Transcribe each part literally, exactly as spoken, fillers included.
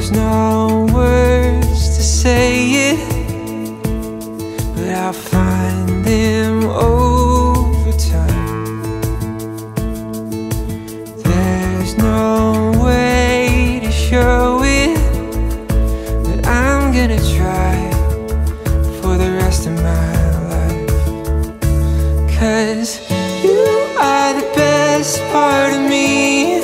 There's no words to say it, but I'll find them over time. There's no way to show it, but I'm gonna try for the rest of my life. 'Cause you are the best part of me,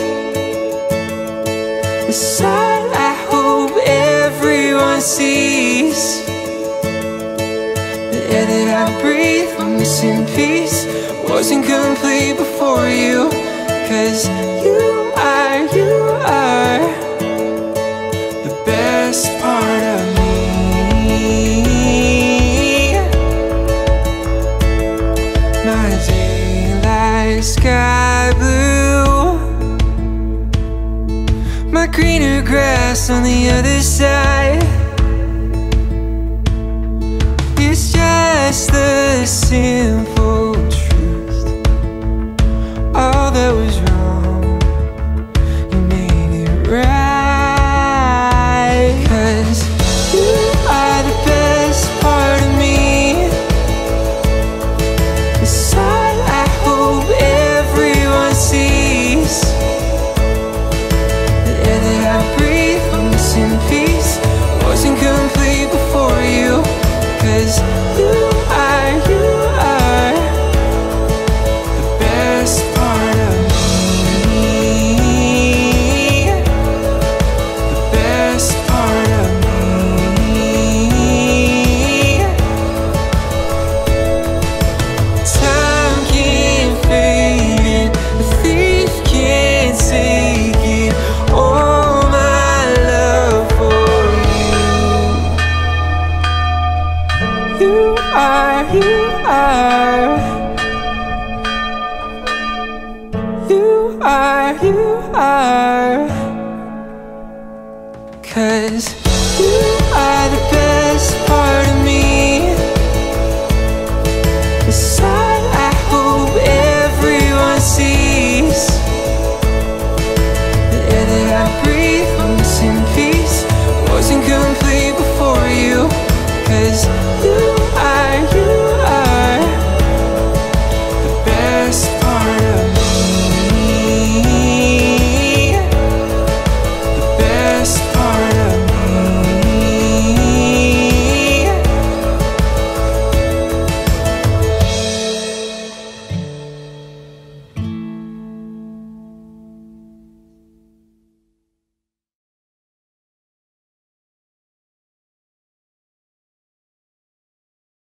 the side I hope everyone sees, the air that I breathe, my missing piece, wasn't complete before you. 'Cause you are, you are the best part of me. My daylight sky blue, my greener grass on the other side. It's just the simple truth. All that was wrong, you made it right. 'Cause you are the best part of me, the side I hope everyone sees, the air that I breathe, my missing piece, wasn't complete before you. 'Cause you are, you are the best part of me, the best part of me. Time can't fade it, the thief can't take it, all my love for you. You are, you are, you are, you are. 'Cause you are the best